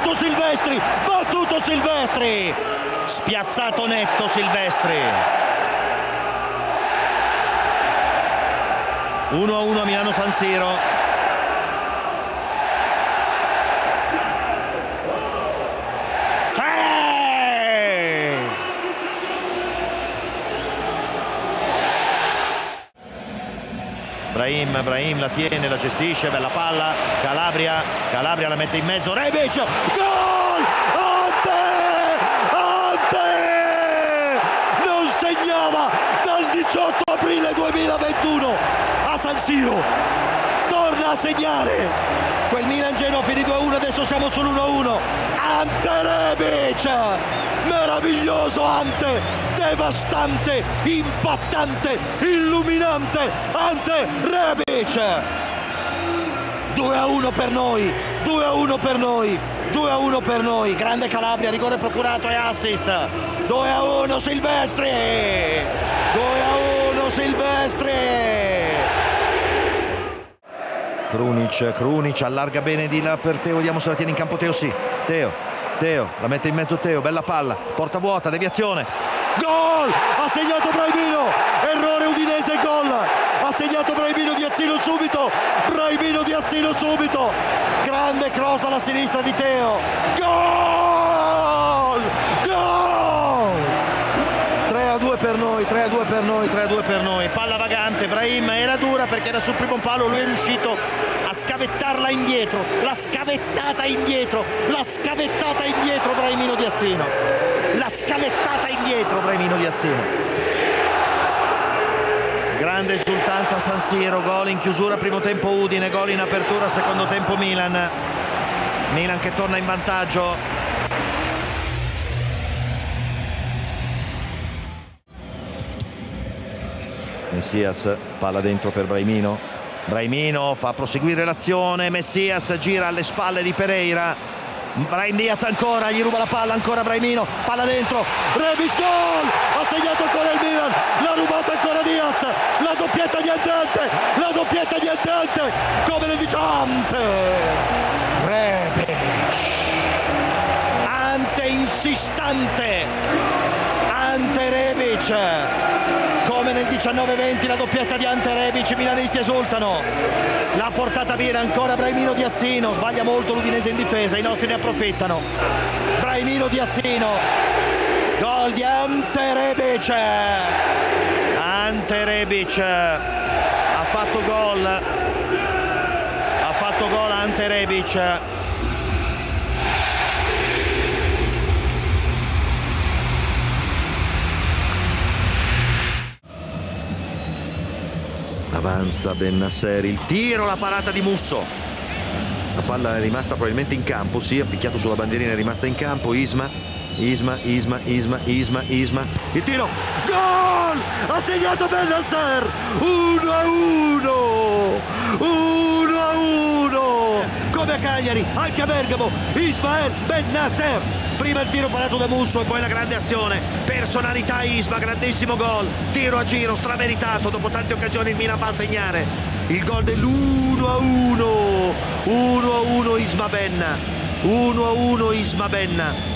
battuto Silvestri, battuto Silvestri, spiazzato netto Silvestri. 1-1 a Milano San Siro. Brahim la tiene, la gestisce, bella palla, Calabria la mette in mezzo, Rebic, gol! Ante! Non segnava dal 18 aprile 2021 a San Siro, torna a segnare, quel Milan Genoa finì 2-1, adesso siamo sull'1-1, Ante Rebic, meraviglioso Ante! Devastante, impattante, illuminante, Ante Rebic. 2-1 per noi, 2-1 per noi, 2-1 per noi. Grande Calabria, rigore procurato e assist. 2-1 Silvestri. 2-1 Silvestri. Krunic allarga bene di là per Teo, vediamo se la tiene in campo Teo, sì. Teo, la mette in mezzo Teo, bella palla, porta vuota, deviazione. Gol! Ha segnato Brahimino, errore Udinese, gol! Ha segnato Brahimino Diazzino subito, Brahimino Diazzino subito, grande cross dalla sinistra di Teo, gol! Gol! 3-2 per noi, 3-2 per noi, 3-2 per noi, palla vagante, Brahim era dura perché era sul primo palo, lui è riuscito a scavettarla indietro, la scavettata indietro Brahimino Diazzino, la scavettata indietro Brahimino Diazzino. Grande esultanza a San Siro, gol in chiusura primo tempo Udine, gol in apertura secondo tempo Milan che torna in vantaggio. Messias, palla dentro per Brahimino fa proseguire l'azione, Messias gira alle spalle di Pereira, Brahim Diaz ancora, gli ruba la palla, ancora Brahimino, palla dentro, Rebic, gol! Ha segnato ancora il Milan, l'ha rubata ancora Diaz, la doppietta di Ante, come nel Ante, Rebic, Ante insistente, Ante Rebic, come nel 19-20 la doppietta di Ante Rebic, i milanisti esultano, l'ha portata bene ancora Brahimino Diazzino, sbaglia molto l'Udinese in difesa, i nostri ne approfittano, Brahimino Diazzino, gol di Ante Rebic, ha fatto gol Ante Rebic. Avanza Bennasseri, il tiro, la parata di Musso, la palla è rimasta probabilmente in campo, sì, ha picchiato sulla bandierina, è rimasta in campo, Isma, il tiro, gol! Ha segnato Bennasser, 1-1, come a Cagliari, anche a Bergamo, Ismael Bennasser. Prima il tiro parato da Musso e poi la grande azione, personalità Isma, grandissimo gol, tiro a giro strameritato, dopo tante occasioni il Milan va a segnare il gol dell'1-1, 1-1 Isma Benna, 1-1 Isma Benna.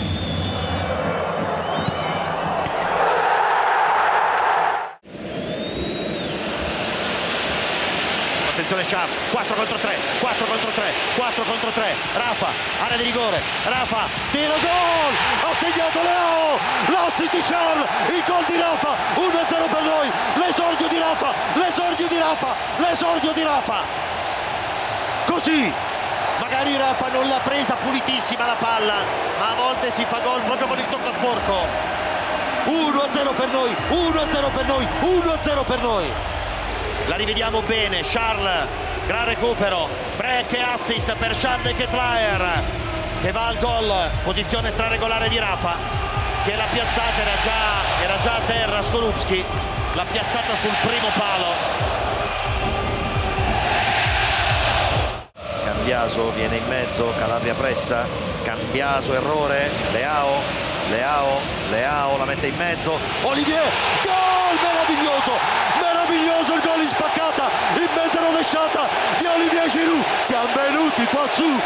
Attenzione Sciar, 4 contro 3, Rafa, area di rigore, Rafa, tiro, gol, ha segnato Leao, l'assist di Sciar, il gol di Rafa, 1-0 per noi, l'esordio di Rafa, così, magari Rafa non l'ha presa pulitissima la palla, ma a volte si fa gol proprio con il tocco sporco, 1-0 per noi, 1-0 per noi. La rivediamo bene, Charles, gran recupero, break e assist per Charles de Ketelaere che va al gol, posizione straregolare di Rafa che l'ha piazzata, era già a terra Skorupski, l'ha piazzata sul primo palo. Cambiaso viene in mezzo, Calabria pressa, Cambiaso errore, Leao la mette in mezzo, Olivier, gol meraviglioso il gol in spaccata in mezzo rovesciata di Olivier Giroud. Siamo venuti qua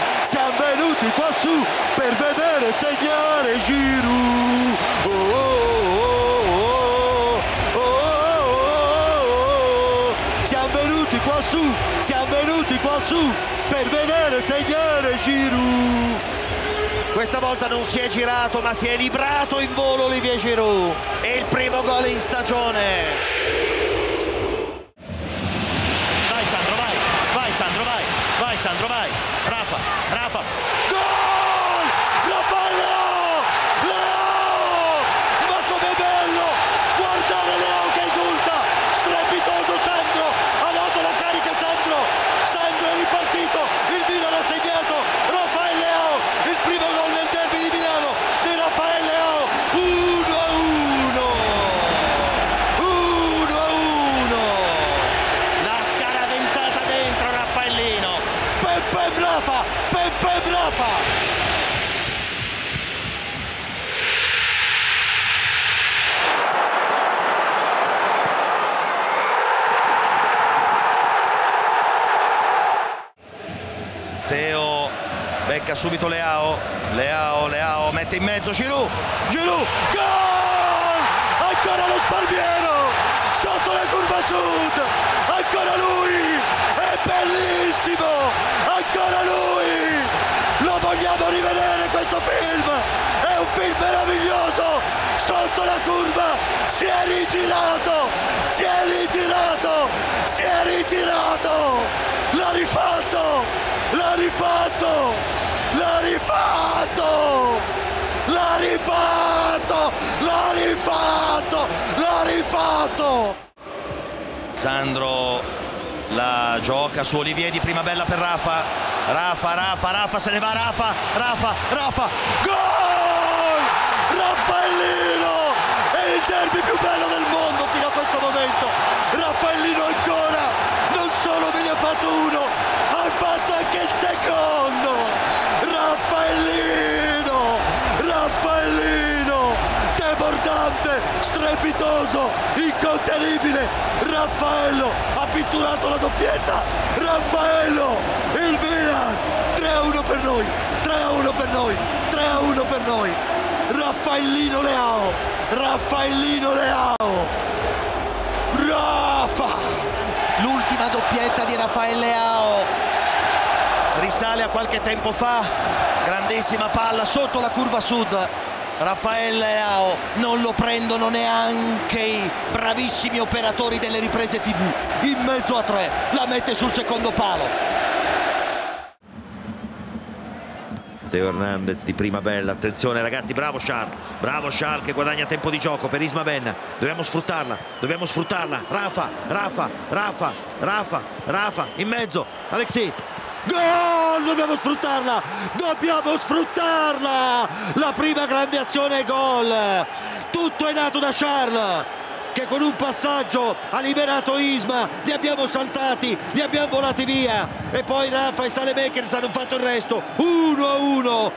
su per vedere segnare Giroud. Oh, oh, oh, oh, oh, oh. Siamo venuti qua su per vedere segnare Giroud. Questa volta non si è girato ma si è librato in volo Olivier Giroud. E il primo gol in stagione. Vai Sandro, vai Sandro, vai Sandro, vai. Rafa. Gol! Raffaele Leao! Ma com'è bello guardare Leao che esulta. Strepitoso Sandro, ha dato la carica Sandro è ripartito, il Milan ha segnato. Raffaele Leao, il primo gol nel derby di Milano di Raffaele Leao. 1-1. La scaraventata dentro Raffaellino. Pepe Rafa. Teo becca subito Leao, mette in mezzo Giroud, gol! Ancora lo Sparviero, sotto la curva sud, ancora lui, è bellissimo, ancora lui, lo vogliamo rivedere questo film, è un film meraviglioso, sotto la curva, si è rigirato, l'ha rifatto. Sandro la gioca su Olivier, di prima bella per Rafa, se ne va Rafa, gol! Raffaellino, è il derby più bello del mondo fino a questo momento. Raffaellino ancora, non solo me ne ha fatto uno, ha fatto anche il secondo. Raffaellino, debordante, strepitoso, incontenibile. Raffaello ha pitturato la doppietta. Raffaello, il Milan, 3-1 per noi. Raffaellino Leao. Rafa, l'ultima doppietta di Raffaele Leao risale a qualche tempo fa, grandissima palla sotto la curva sud. Raffaele Leao non lo prendono neanche i bravissimi operatori delle riprese TV, in mezzo a tre la mette sul secondo palo. Teo Hernandez di prima bella, attenzione ragazzi, bravo Charles che guadagna tempo di gioco per Ismaben, dobbiamo sfruttarla, Rafa, in mezzo, Alexis, gol, dobbiamo sfruttarla, la prima grande azione è gol, tutto è nato da Charles, che con un passaggio ha liberato Isma, li abbiamo saltati, li abbiamo volati via e poi Rafa e Saelemaekers hanno fatto il resto. 1-1.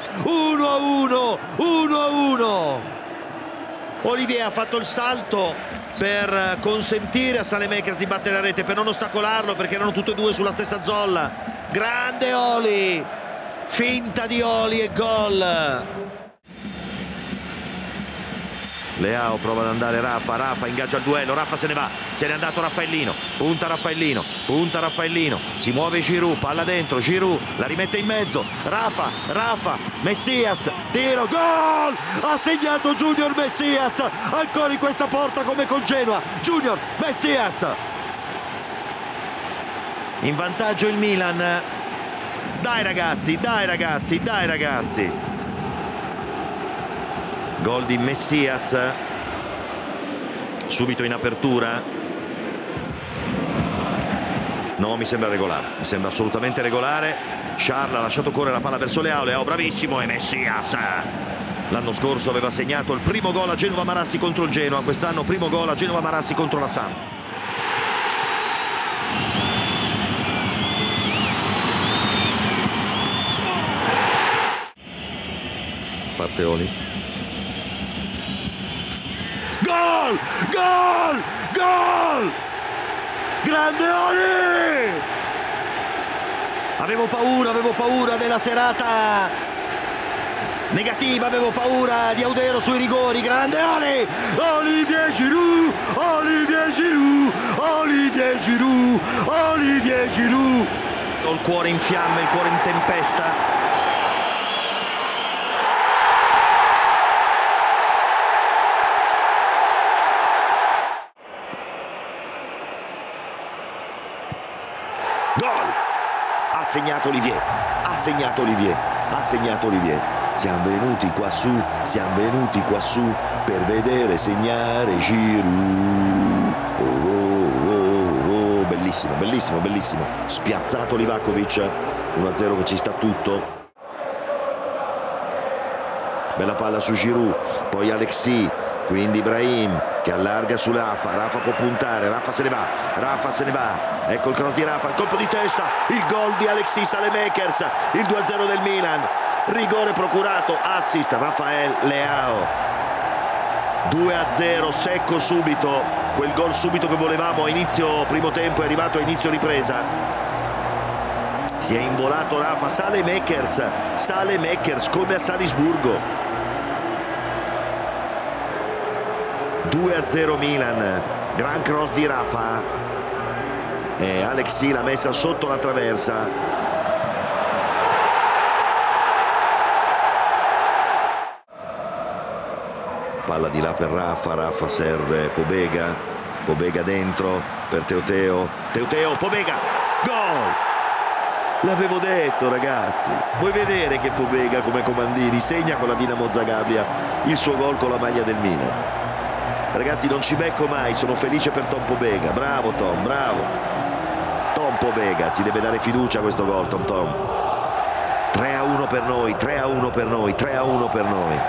Olivier ha fatto il salto per consentire a Saelemaekers di battere la rete, per non ostacolarlo, perché erano tutti e due sulla stessa zolla. Grande Oli, finta di Oli e gol. Leao prova ad andare Rafa ingaggia il duello, Rafa se ne va, se n'è andato Raffaellino, punta Raffaellino, si muove Giroud, palla dentro, Giroud la rimette in mezzo, Rafa, Messias, tiro, gol! Ha segnato Junior Messias, ancora in questa porta come col Genoa, Junior Messias. In vantaggio il Milan, dai ragazzi. Gol di Messias, subito in apertura. No, mi sembra assolutamente regolare. Charles ha lasciato correre la palla verso Leao bravissimo, e Messias l'anno scorso aveva segnato il primo gol a Genova Marassi contro il Genoa, quest'anno primo gol a Genova Marassi contro la Samp. Parte Oli. Gol! Grande Oli! Avevo paura della serata negativa, avevo paura di Audero sui rigori. Grande Olivier Giroud, Olivier Giroud, Olivier Giroud, Olivier Giroud. Ho il cuore in fiamme, il cuore in tempesta. Gol! Ha segnato Olivier, ha segnato Olivier, ha segnato Olivier. Siamo venuti qua su per vedere segnare Giroud. Bellissimo, bellissimo, bellissimo. Spiazzato Livakovic, 1-0 che ci sta tutto. Bella palla su Giroud, poi Alexis, quindi Brahim che allarga su Rafa. Rafa può puntare, Rafa se ne va, Rafa se ne va. Ecco il cross di Rafa, il colpo di testa, il gol di Alexis Saelemaekers, il 2-0 del Milan. Rigore procurato, assist Rafael Leao. 2-0 secco subito, quel gol subito che volevamo a inizio primo tempo è arrivato a inizio ripresa. Si è involato Rafa. Saelemaekers come a Salisburgo. 2-0 Milan, gran cross di Rafa e Alexis l'ha messa sotto la traversa. Palla di là per Rafa, Rafa serve Pobega, Pobega dentro per Teuteo, Pobega, gol! L'avevo detto ragazzi, vuoi vedere che Pobega come Comandini segna con la Dinamo Zagabria il suo gol con la maglia del Milan. Ragazzi non ci becco mai, sono felice per Tom Pobega, bravo Tom, bravo. Tom Pobega, ci deve dare fiducia a questo gol Tom. 3-1 per noi, 3-1 per noi, 3-1 per noi.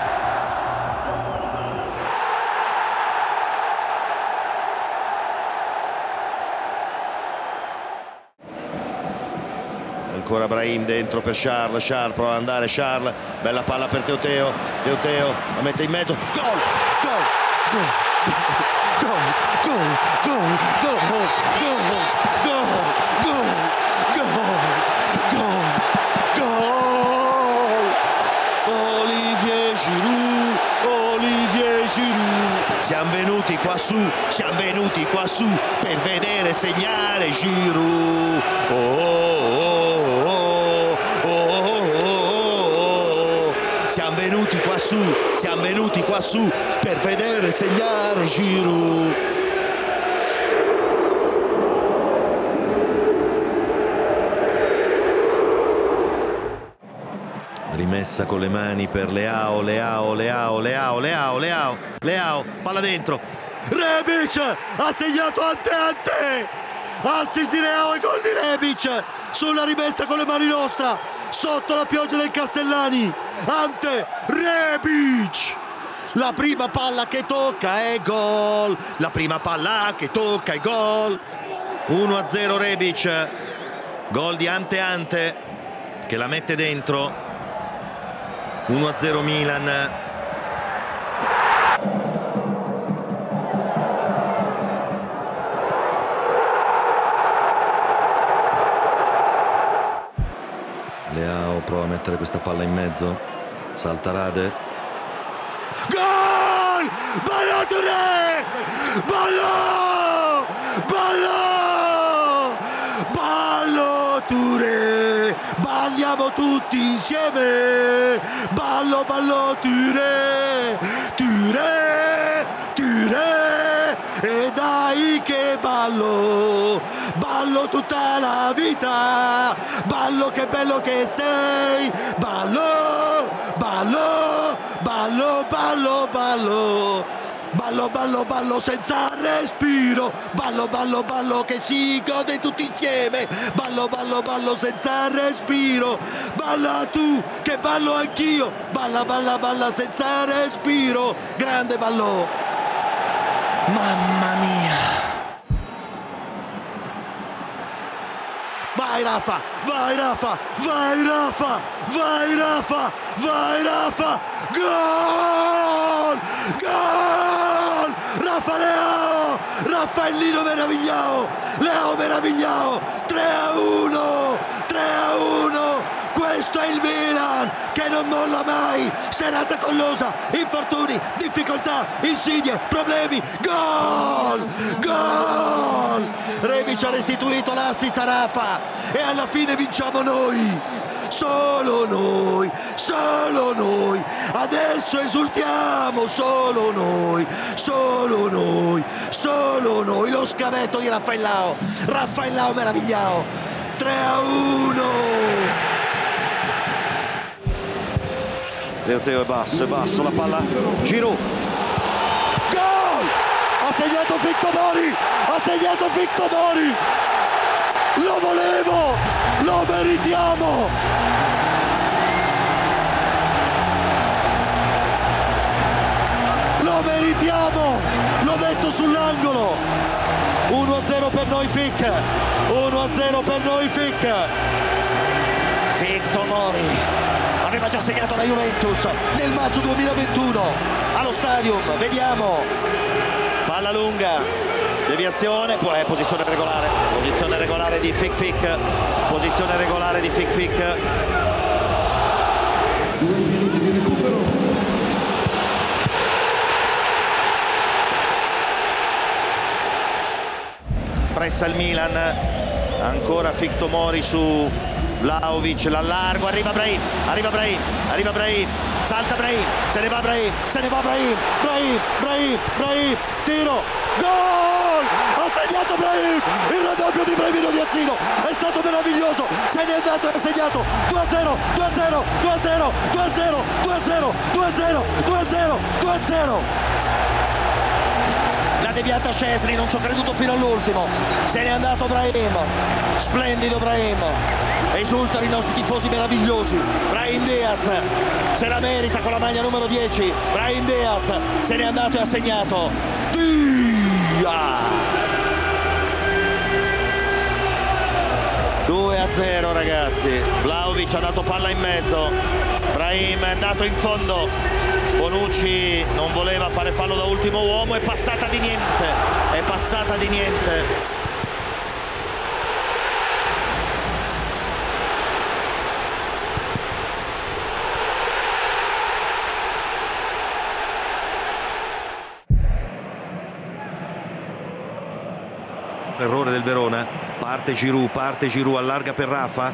Ancora Brahim dentro per Charles, prova ad andare Charles, bella palla per Teuteo, la mette in mezzo, gol! Olivier Giroud, siamo venuti qua su per vedere segnare Giroud. Siamo venuti qua su per vedere segnare Giroud. Rimessa con le mani per Leao, palla dentro. Rebic ha segnato Ante. Assist di Leao e gol di Rebic sulla rimessa con le mani nostra. Sotto la pioggia del Castellani, Ante Rebic, la prima palla che tocca è gol, 1-0 Rebic, gol di Ante che la mette dentro. 1-0 Milan. Leao prova a mettere questa palla in mezzo, salta Rade, gol! Ballo Touré! Ballo Touré! Balliamo tutti insieme! Ballo Touré! E dai che ballo tutta la vita, ballo che bello che sei, ballo senza respiro, ballo che si gode tutti insieme, ballo senza respiro, balla tu che ballo anch'io, balla senza respiro, grande ballo, mamma mia. Vai Rafa, gol! Rafa Leao, Raffaellino meravigliao, Leao meravigliao, 3-1, 3-1, questo è il Milan che non molla mai, serata collosa, infortuni, difficoltà, insidie, problemi, gol, gol, Rebic ha restituito l'assist a Rafa e alla fine vinciamo noi. Solo noi, solo noi, adesso esultiamo, solo noi, solo noi, solo noi, lo scavetto di Raffaellao, Raffaellao meravigliao, 3-1. Teo è basso, la palla, Giroud, gol, ha segnato Fictomori, ha segnato Fictomori, lo volevo, lo meritiamo. Lo meritiamo, l'ho detto sull'angolo. 1-0 per noi Fic, 1-0 per noi Fic. Fictomori aveva già segnato la Juventus nel maggio 2021 allo Stadium, vediamo, palla lunga, deviazione, poi posizione regolare di Fic, posizione regolare di Fic. Pressa il Milan, ancora Fictomori su Vlahovic, l'allargo, arriva Brahim, salta Brahim, se ne va Brahim, tiro, gol! Ha segnato Brahim, il raddoppio di Brahimino Diazzino, è stato meraviglioso, se ne è andato e ha segnato 2-0, 2-0, 2-0, 2-0, 2-0, 2-0, 2-0, 2-0. La deviata Szczesny, non ci ho creduto fino all'ultimo, se n'è andato Brahim, splendido Brahim, esultano i nostri tifosi meravigliosi. Brahim Diaz se la merita con la maglia numero 10, Brahim Diaz se n'è andato e ha segnato. Diaz 2-0 ragazzi, Vlahovic ha dato palla in mezzo, Brahim è andato in fondo, Bonucci non voleva fare fallo da ultimo uomo, è passata di niente, è passata di niente. Errore del Verona, parte Giroud, allarga per Rafa,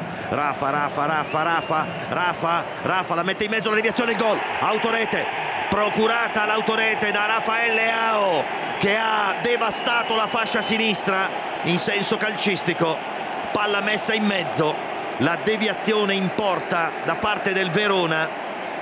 la mette in mezzo, la deviazione, il gol, autorete, procurata l'autorete da Rafael Leao che ha devastato la fascia sinistra in senso calcistico, palla messa in mezzo, la deviazione in porta da parte del Verona.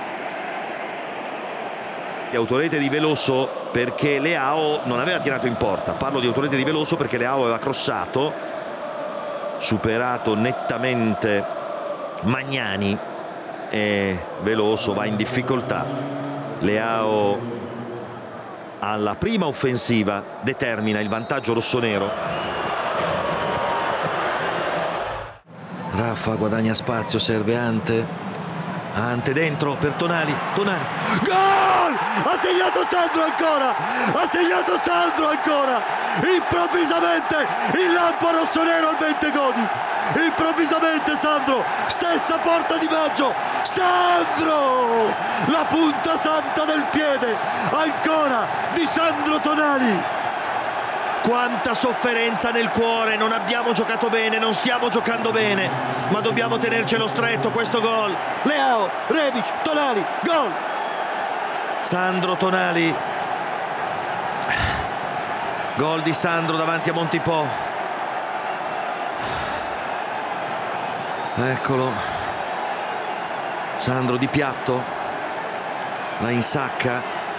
Autorete di Veloso perché Leao non aveva tirato in porta, parlo di autorete di Veloso perché Leao aveva crossato, superato nettamente Magnani e Veloso va in difficoltà. Leao alla prima offensiva determina il vantaggio rossonero. Rafa guadagna spazio, serve Ante dentro per Tonali, gol! Ha segnato Sandro ancora, improvvisamente il lampo rossonero al Bentegodi, improvvisamente Sandro, stessa porta di Maggio, Sandro, la punta santa del piede, ancora di Sandro Tonali. Quanta sofferenza nel cuore, non abbiamo giocato bene, non stiamo giocando bene, ma dobbiamo tenercelo stretto questo gol. Leao, Rebic, Tonali, gol! Sandro Tonali, gol di Sandro davanti a Montipò. Eccolo, Sandro di piatto, la insacca,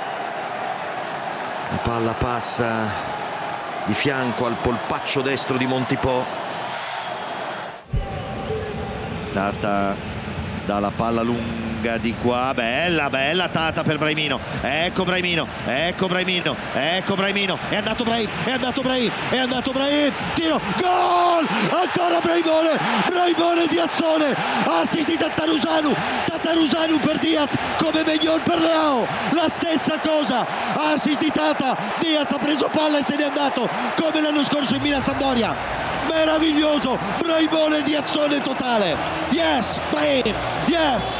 la palla passa di fianco al polpaccio destro di Montipò, data dalla palla lunga allarga di qua, bella Tata per Brahimino, ecco Brahimino, è andato Brahim, tiro, gol, ancora Brahimone di Azzone, assist di Tatarusanu per Diaz, come Maignan per Leao, la stessa cosa, assist di Tata, Diaz ha preso palla e se n'è andato, come l'anno scorso in Milan-Sampdoria, meraviglioso, Brahimone di Azzone totale, yes, Brahim, yes!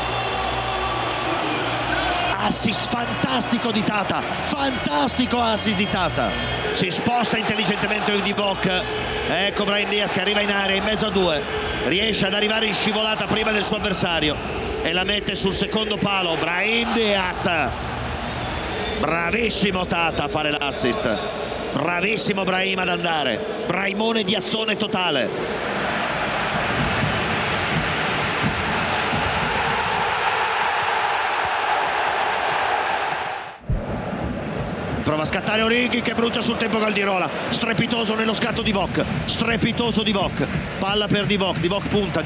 Assist fantastico di Tata, fantastico assist di Tata, si sposta intelligentemente di Bok, ecco Brahim Diaz che arriva in area in mezzo a due, riesce ad arrivare in scivolata prima del suo avversario e la mette sul secondo palo. Brahim Diaz, bravissimo Tata a fare l'assist, bravissimo Brahim ad andare, Brahimone di Azzone totale. Prova a scattare Origi che brucia sul tempo Galdirola, strepitoso nello scatto di Vok, strepitoso di Vok, palla per Di Vok punta,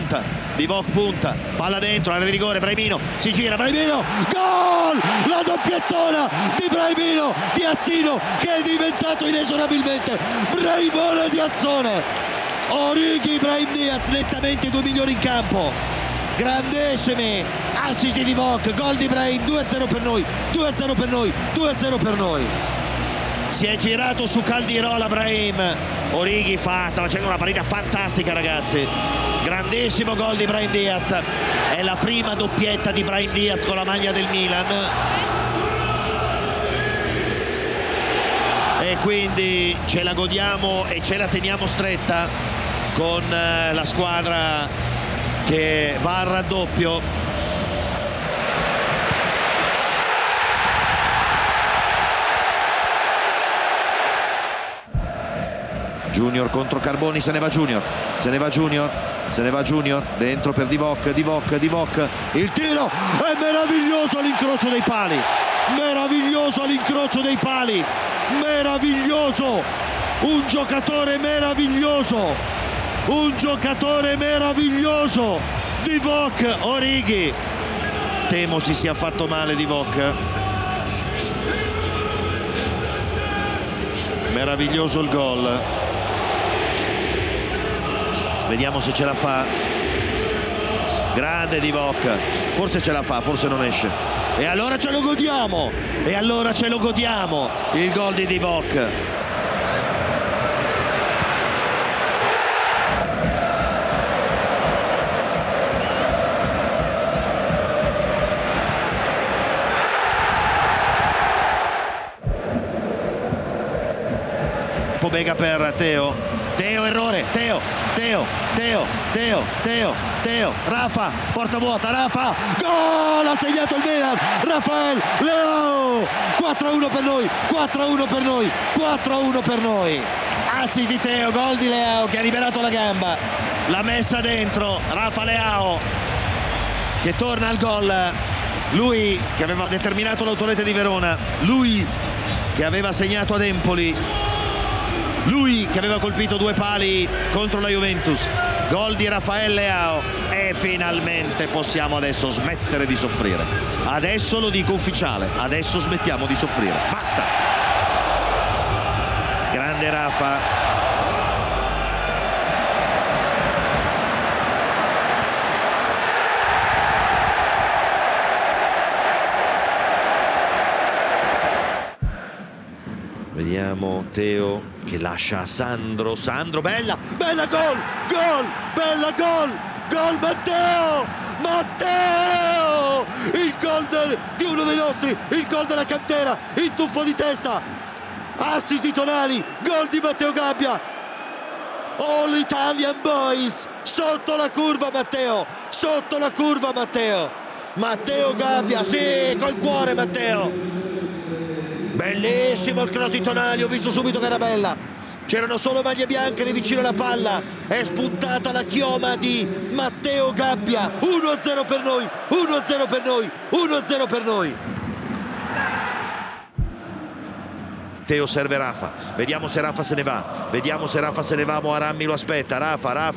palla dentro, area di rigore, Brahimino, si gira, Brahimino, gol! La doppiettona di Brahimino, di Azzino, che è diventato inesorabilmente Brahimone di Azzone. Origi, Brahim Diaz, nettamente i due migliori in campo, grandissimi, assist di Vok, gol di Brahim, 2-0 per noi, 2-0 per noi, 2-0 per noi. Si è girato su Caldirola Brahim, Origi sta facendo una partita fantastica ragazzi, grandissimo gol di Brahim Diaz, è la prima doppietta di Brahim Diaz con la maglia del Milan e quindi ce la godiamo e ce la teniamo stretta con la squadra che va al raddoppio. Junior contro Carboni, se ne va Junior, dentro per Di Vok, il tiro è meraviglioso all'incrocio dei pali, meraviglioso, un giocatore meraviglioso, Di Vok, Origi, temo si sia fatto male Di Vok, meraviglioso il gol. Vediamo se ce la fa, grande Di Vok, forse ce la fa, forse non esce, e allora ce lo godiamo, il gol di Di Vok. Pobega per Teo, errore, Teo, Rafa, porta vuota, Rafa, gol, ha segnato il Milan, Rafael Leao, 4-1 per noi, assist di Teo, gol di Leao che ha liberato la gamba, l'ha messa dentro, Rafa Leao che torna al gol, lui che aveva determinato l'autorete di Verona, lui che aveva segnato ad Empoli, lui che aveva colpito 2 pali contro la Juventus, gol di Rafael Leao e finalmente possiamo adesso smettere di soffrire. Adesso lo dico ufficiale, adesso smettiamo di soffrire, basta. Grande Rafa. Vediamo Teo che lascia a Sandro, bella gol Matteo, il gol di uno dei nostri, il gol della cantera, il tuffo di testa, assist di Tonali, gol di Matteo Gabbia, all Italian boys, sotto la curva Matteo Gabbia, sì, col cuore Matteo. Bellissimo il cross di Tonali, ho visto subito che era bella, c'erano solo maglie bianche lì vicino alla palla, è spuntata la chioma di Matteo Gabbia, 1-0 per noi. Teo serve Rafa, vediamo se Rafa se ne va, vediamo se Rafa se ne va. Moarammi lo aspetta, Rafa,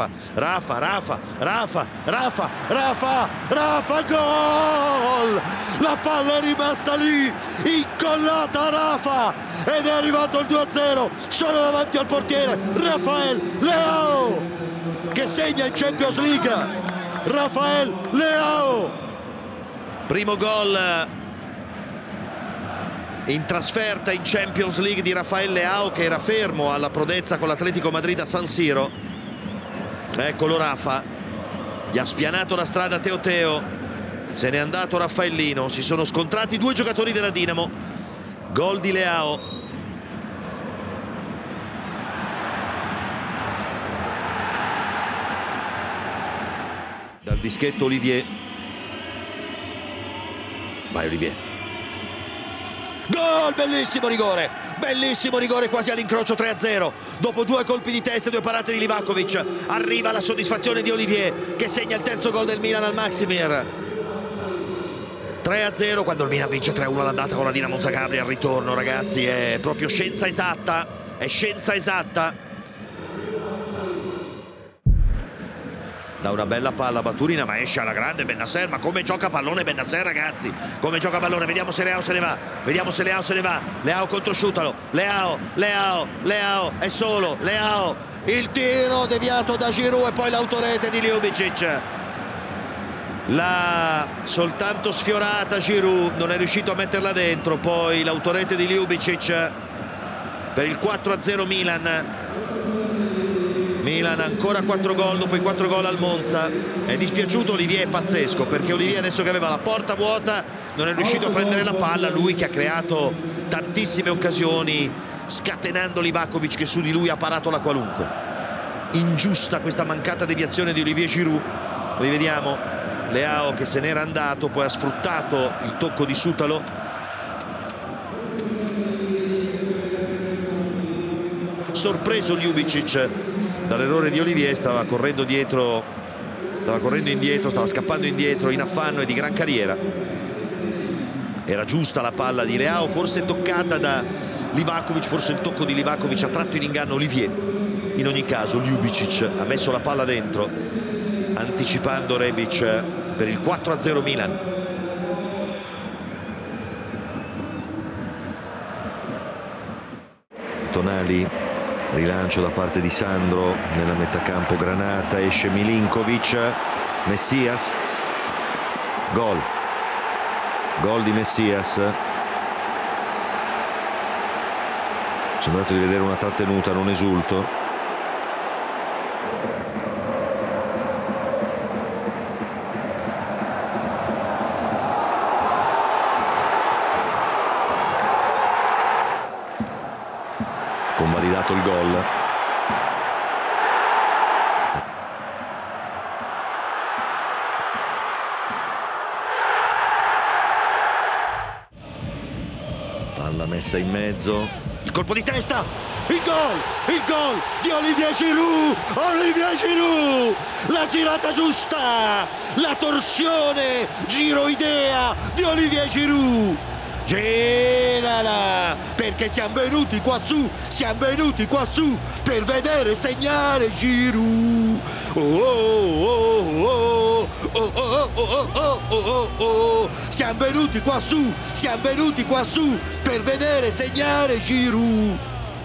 gol! La palla è rimasta lì, incollata a Rafa, ed è arrivato il 2-0, sono davanti al portiere Rafael Leao, che segna in Champions League. Rafael Leao, primo gol in trasferta in Champions League di Rafael Leao, che era fermo alla prodezza con l'Atletico Madrid a San Siro. Eccolo Rafa, gli ha spianato la strada Teo, se n'è andato Raffaellino, si sono scontrati due giocatori della Dinamo. Gol di Leao. Dal dischetto Olivier, vai Olivier. Gol, bellissimo rigore quasi all'incrocio, 3-0. Dopo due colpi di testa e due parate di Livakovic arriva la soddisfazione di Olivier, che segna il terzo gol del Milan al Maksimir. 3-0 quando il Milan vince 3-1 all'andata con la Dinamo Zagabria. Al ritorno, ragazzi, è proprio scienza esatta, è scienza esatta. Da una bella palla Baturina, ma esce alla grande Bennacer. Ma come gioca pallone Bennacer, ragazzi, come gioca pallone. Vediamo se Leao se ne va, vediamo se Leao se ne va. Leao contro Sciutalo, Leao è solo, Leao, il tiro deviato da Giroud e poi l'autorete di Ljubicic. L'ha soltanto sfiorata Giroud, non è riuscito a metterla dentro. Poi l'autorete di Ljubicic per il 4-0 Milan ancora 4 gol dopo i 4 gol al Monza. È dispiaciuto Olivier, è pazzesco, perché Olivier adesso che aveva la porta vuota non è riuscito a prendere la palla. Lui che ha creato tantissime occasioni scatenando Livakovic, che su di lui ha parato la qualunque. Ingiusta questa mancata deviazione di Olivier Giroud. Rivediamo Leao che se n'era andato, poi ha sfruttato il tocco di Sutalo. Sorpreso Ljubicic dall'errore di Olivier, stava correndo indietro, stava scappando indietro in affanno e di gran carriera. Era giusta la palla di Leao, forse toccata da Livakovic, forse il tocco di Livakovic ha tratto in inganno Olivier. In ogni caso Ljubicic ha messo la palla dentro, anticipando Rebic per il 4-0 Milan. Tonali, rilancio da parte di Sandro nella metà campo Granata, esce Milinkovic, Messias, gol di Messias. Sembrato di vedere una trattenuta, non esulto. Convalidato il gol. Palla messa in mezzo, il colpo di testa, il gol di Olivier Giroud, la girata giusta, la torsione giroidea di Olivier Giroud. Girala, perché siamo venuti qua su per vedere segnare Giroud. Siamo venuti qua su per vedere segnare Giroud.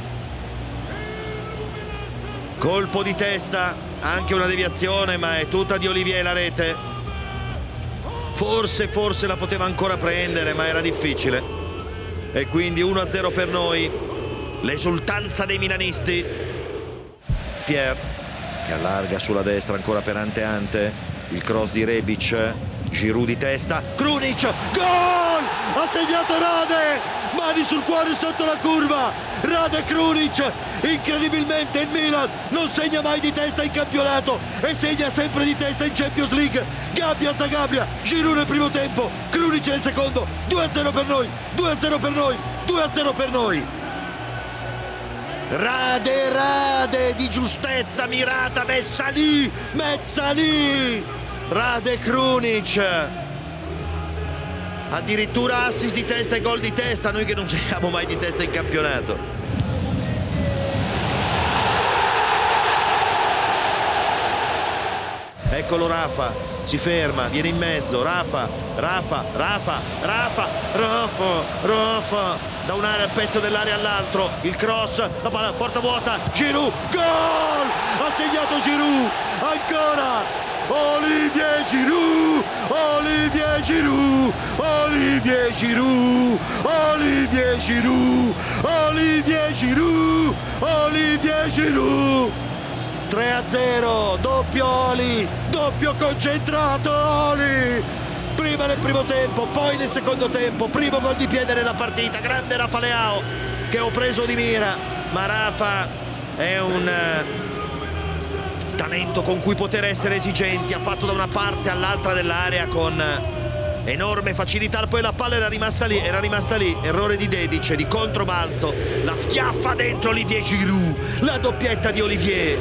Colpo di testa, anche una deviazione, ma è tutta di Olivier la rete. Forse la poteva ancora prendere, ma era difficile. E quindi 1-0 per noi. L'esultanza dei milanisti. Pierre che allarga sulla destra ancora per Ante. Il cross di Rebic. Giroud di testa. Krunic, gol! Ha segnato Rade! Mani sul cuore sotto la curva. Rade Krunic. Incredibilmente il Milan non segna mai di testa in campionato e segna sempre di testa in Champions League. Gabbia Zagabria, Giroud nel primo tempo, Krunic nel secondo. 2-0 per noi, 2-0 per noi, 2-0 per noi. Rade di giustezza mirata, messa lì. Rade Krunic. addirittura assist di testa e gol di testa, noi che non giriamo mai di testa in campionato. Eccolo Rafa, si ferma, viene in mezzo, Rafa, da un pezzo dell'area all'altro, il cross, la palla, porta vuota, Giroud, gol! Ha segnato Giroud, ancora! Olivier Giroud, Olivier Giroud, Olivier Giroud, Olivier Giroud, Olivier Giroud, Olivier Giroud. 3-0, doppio Oli, doppio concentrato Oli. Prima nel primo tempo, poi nel secondo tempo, primo gol di piede nella partita, grande Rafa Leao che ho preso di mira, ma Rafa è un talento con cui poter essere esigenti, ha fatto da una parte all'altra dell'area con enorme facilità, poi la palla era rimasta lì, errore di Dedic, di controbalzo, la schiaffa dentro Olivier Giroud, la doppietta di Olivier.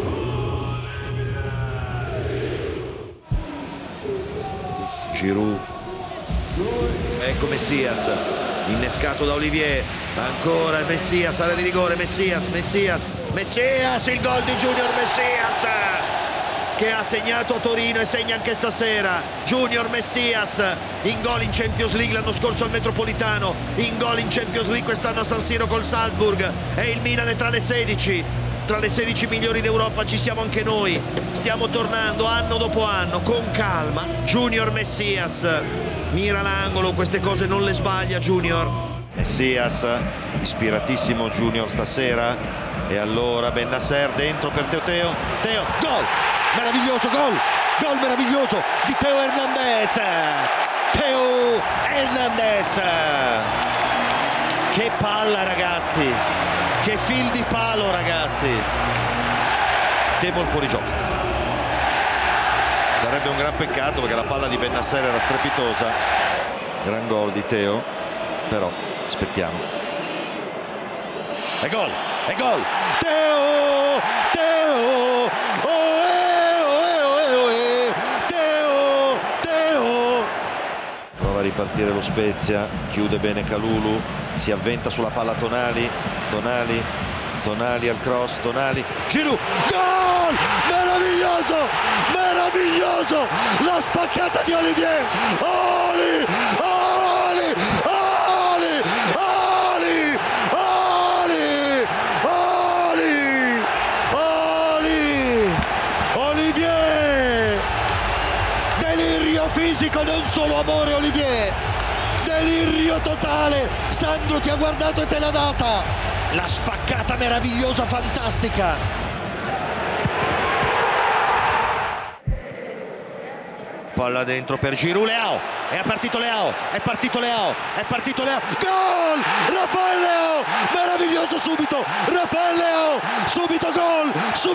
Giroud, ecco Messias, innescato da Olivier, ancora Messias, area di rigore, Messias, il gol di Junior Messias che ha segnato a Torino e segna anche stasera. Junior Messias in gol in Champions League l'anno scorso al Metropolitano, in gol in Champions League quest'anno a San Siro col Salzburg, e il Milan è tra le 16 migliori d'Europa, ci siamo anche noi, stiamo tornando anno dopo anno con calma. Junior Messias mira l'angolo, queste cose non le sbaglia Junior. Messias, ispiratissimo Junior stasera, e allora Bennacer dentro per Teo, gol, meraviglioso gol meraviglioso di Theo Hernandez, che palla ragazzi, che fil di palo ragazzi, temo il fuorigioco. Sarebbe un gran peccato perché la palla di Bennacer era strepitosa, gran gol di Teo, però aspettiamo. È gol, Teo, prova a ripartire lo Spezia, chiude bene Kalulu, si avventa sulla palla Tonali al cross, Giroud, gol! Meraviglioso! La spaccata di Olivier! Olivier! Delirio fisico, non solo amore Olivier! Delirio totale! Sandro ti ha guardato e te l'ha data! La spaccata meravigliosa, fantastica! Palla dentro per Giroud, Leao! È partito Leao! Gol! Rafael Leao! Meraviglioso subito! Rafael Leao! Subito gol!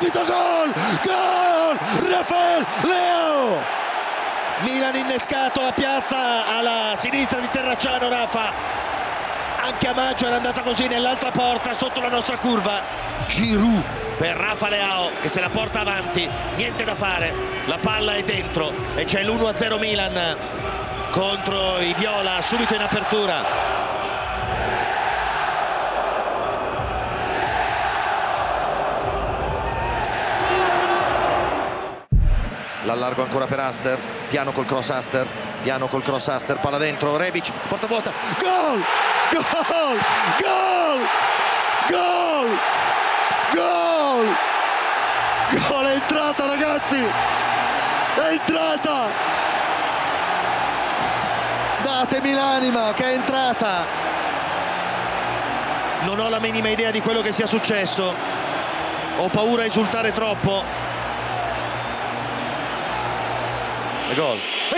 Gol! Rafael Leao! Milan innescato, la piazza alla sinistra di Terracciano, Rafa. Anche a maggio era andata così nell'altra porta sotto la nostra curva. Giroud per Rafa Leao che se la porta avanti, niente da fare, la palla è dentro e c'è l'1-0 Milan contro i viola subito in apertura. L'allargo ancora per Aster, piano col cross Aster, palla dentro, Rebic, porta vuota, gol! È entrata ragazzi, è entrata! Datemi l'anima che è entrata! Non ho la minima idea di quello che sia successo, ho paura a esultare troppo. È gol!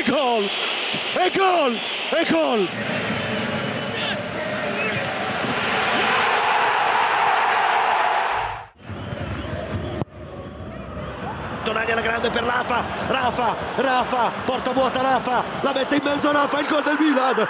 Tonali alla grande per Rafa, porta vuota Rafa, la mette in mezzo Rafa, il gol del Milan,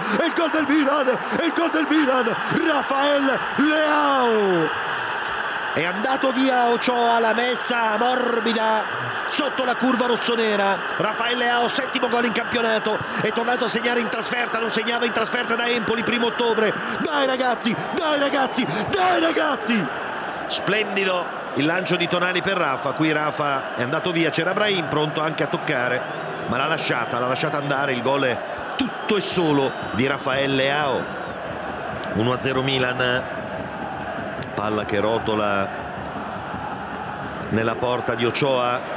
Rafael Leao! È andato via Ochoa, la messa morbida sotto la curva rossonera. Rafael Leao, 7° gol in campionato, è tornato a segnare in trasferta, non segnava in trasferta da Empoli 1° ottobre. Dai ragazzi, dai ragazzi, dai ragazzi! Splendido il lancio di Tonali per Rafa. Qui Rafa è andato via, c'era Brahim pronto anche a toccare, ma l'ha lasciata andare. Il gol è tutto e solo di Rafael Leao. 1-0 Milan, palla che rotola nella porta di Ochoa.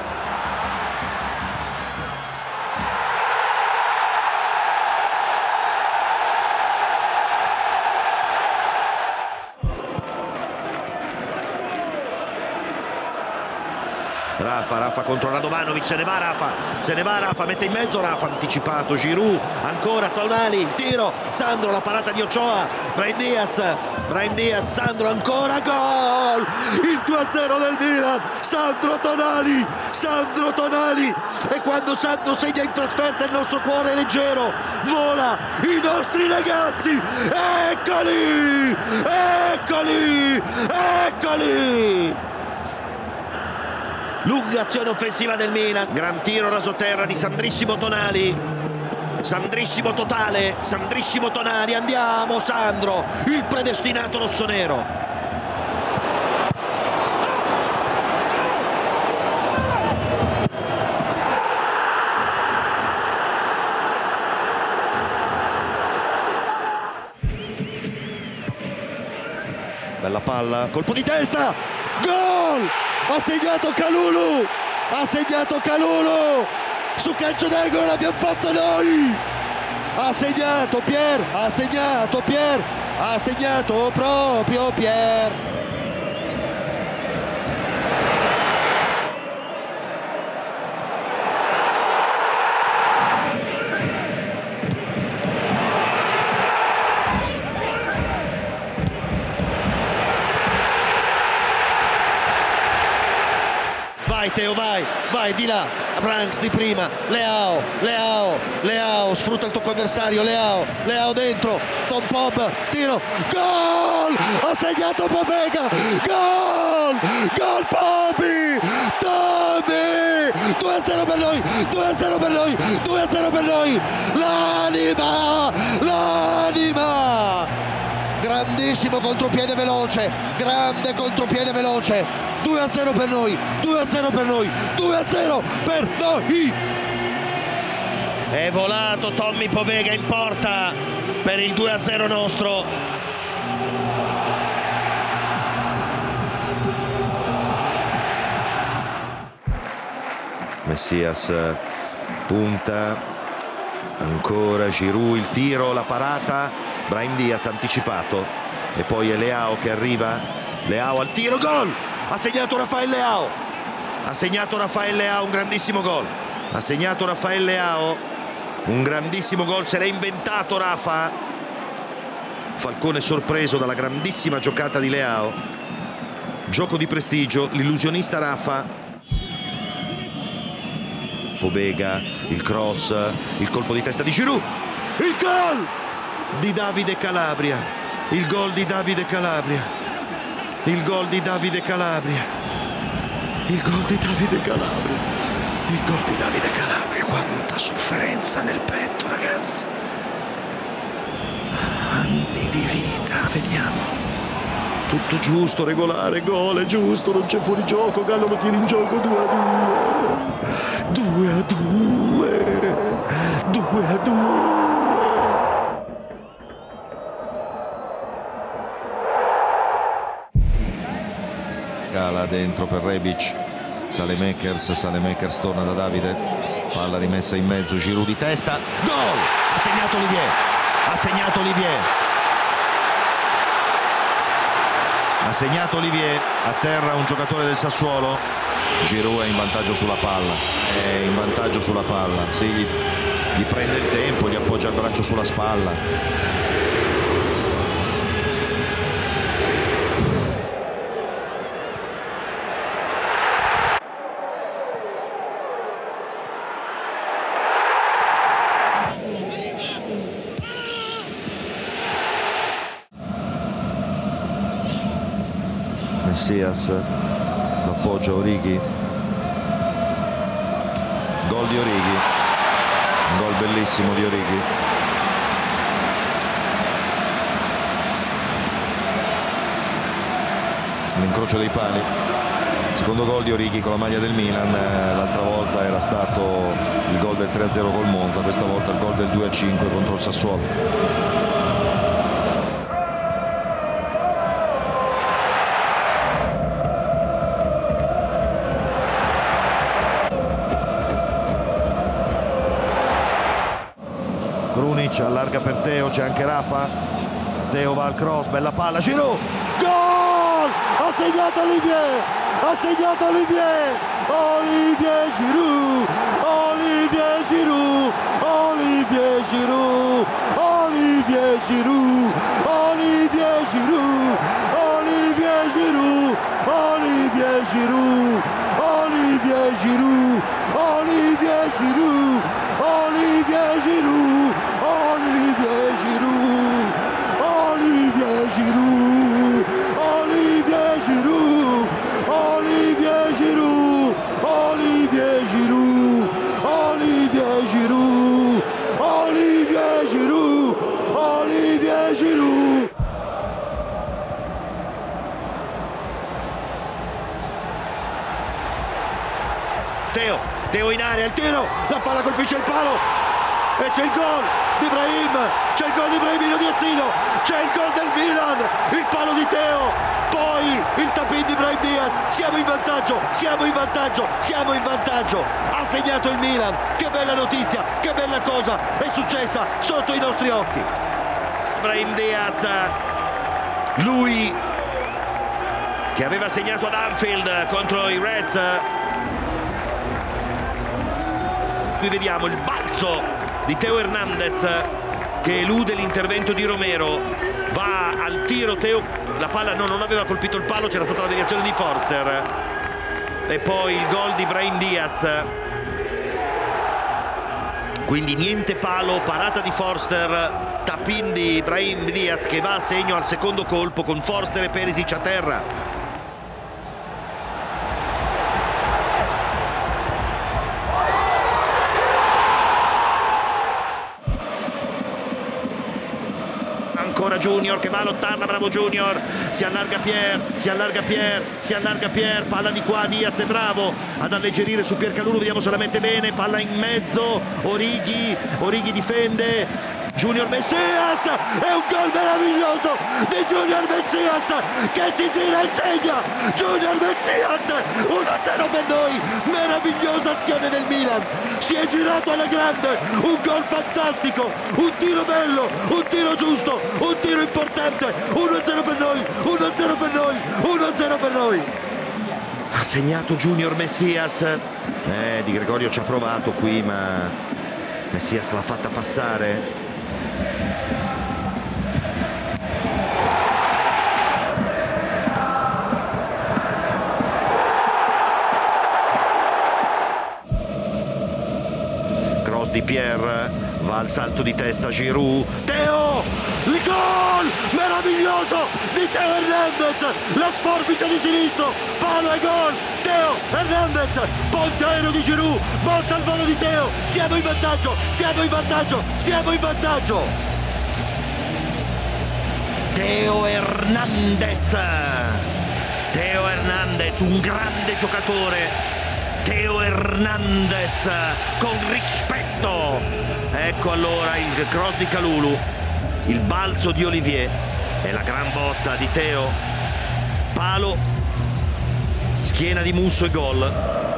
Rafa contro Radovanovic, se ne va Rafa, mette in mezzo Rafa, anticipato Giroud, ancora Tonali, il tiro, Sandro, la parata di Ochoa, Brahim Diaz, Sandro, ancora gol, il 2-0 del Milan, Sandro Tonali, e quando Sandro segna in trasferta il nostro cuore è leggero, vola, i nostri ragazzi, eccoli! Lunga azione offensiva del Milan, gran tiro rasoterra di Sandrissimo Tonali, Sandrissimo totale, Sandrissimo Tonali, andiamo Sandro, il predestinato rossonero. Bella palla, colpo di testa, gol! Ha segnato Kalulu, su calcio d'angolo l'abbiamo fatto noi, ha segnato proprio Pier. Vai Teo, vai di là, Franks di prima, Leao, sfrutta il tocco avversario, Leao dentro, Tom Pob, tiro, gol! Ha segnato Pobega, gol Pobi, Tommy, 2-0 per noi, l'anima! Grandissimo contropiede veloce, grande contropiede veloce, 2-0 per noi. È volato Tommy Pobega in porta per il 2-0 nostro. Messias punta, ancora Giroud, il tiro, la parata, Brahim Diaz anticipato e poi è Leao che arriva, Leao al tiro, gol! Ha segnato Rafael Leao, un grandissimo gol, se l'è inventato Rafa. Falcone sorpreso dalla grandissima giocata di Leao, gioco di prestigio, l'illusionista Rafa. Pobega, il cross, il colpo di testa di Giroud, il gol di Davide Calabria, quanta sofferenza nel petto ragazzi, anni di vita, vediamo, tutto giusto, regolare, gol, è giusto, non c'è fuorigioco, Gallo lo tiene in gioco, 2-2. Gala dentro per Rebic, Saelemaekers torna da Davide, palla rimessa in mezzo, Giroud di testa, gol! Ha segnato Olivier, a terra un giocatore del Sassuolo, Giroud è in vantaggio sulla palla, sì, gli prende il tempo, gli appoggia il braccio sulla spalla. Messias l'appoggia Origi, Gol di Origi, un gol bellissimo di Origi. L'incrocio dei pali, secondo gol di Origi con la maglia del Milan. L'altra volta era stato il gol del 3-0 col Monza, questa volta il gol del 2-5 contro il Sassuolo. Krunic allarga per Teo, c'è anche Rafa. Teo va al cross, bella palla, Giroud, gol! Ha segnato Olivier! Ha segnato Olivier! Olivier Giroud! Olivier Giroud! Olivier Giroud! Olivier Giroud! Olivier Giroud! Olivier Giroud! Olivier Giroud! Olivier Giroud! Olivier Giroud! Olivier Giroud! Olivier Giroud! Olivier Giroud! Olivier Giroud! Olivier Giroud! Olivier Giroud! Olivier Giroud! Olivier Giroud! Olivier Giroud! Teo in area, il tiro, la palla colpisce il palo e c'è il gol di Brahim, c'è il gol di Brahimino Diazzino, c'è il gol del Milan, il palo di Teo, poi il tap-in di Brahim Diaz. Siamo in vantaggio, siamo in vantaggio, siamo in vantaggio. Ha segnato il Milan, che bella notizia, che bella cosa è successa sotto i nostri occhi. Brahim Diaz, lui che aveva segnato ad Anfield contro i Reds. Qui vediamo il balzo di Theo Hernandez che elude l'intervento di Romero, va al tiro Teo, la palla non aveva colpito il palo, c'era stata la deviazione di Forster e poi il gol di Brahim Diaz. Quindi niente palo, parata di Forster, tap-in di Brahim Diaz che va a segno al secondo colpo con Forster e Perisic a terra. Ancora Junior che va a lottarla, bravo Junior, si allarga Pierre, si allarga Pierre, palla di qua, Diaz è bravo ad alleggerire su Piercalulu, vediamo se la mette bene, palla in mezzo, Origi difende, Junior Messias, è un gol meraviglioso di Junior Messias che si gira e segna, Junior Messias, 1-0 per noi, meravigliosa azione del Milan, si è girato alla grande, un gol fantastico, un tiro bello, un tiro giusto, un tiro importante, 1-0 per noi, 1-0 per noi, 1-0 per noi. Ha segnato Junior Messias, Di Gregorio ci ha provato qui ma Messias l'ha fatta passare. Cross di Pierre, va al salto di testa Giroud, Teo, il gol meraviglioso di Theo Hernandez, la sforbice di sinistro, palo e gol, Theo Hernandez, ponte aereo di Giroud, volta al volo di Teo, siamo in vantaggio, siamo in vantaggio, siamo in vantaggio. Theo Hernandez, un grande giocatore. Theo Hernandez con rispetto, ecco allora il cross di Kalulu, il balzo di Olivier e la gran botta di Teo, palo, schiena di Musso e gol.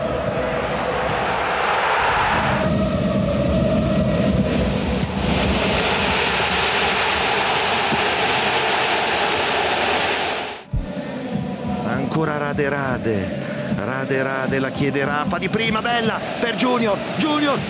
Ancora Rade la chiede Rafa di prima, bella per Junior, gol!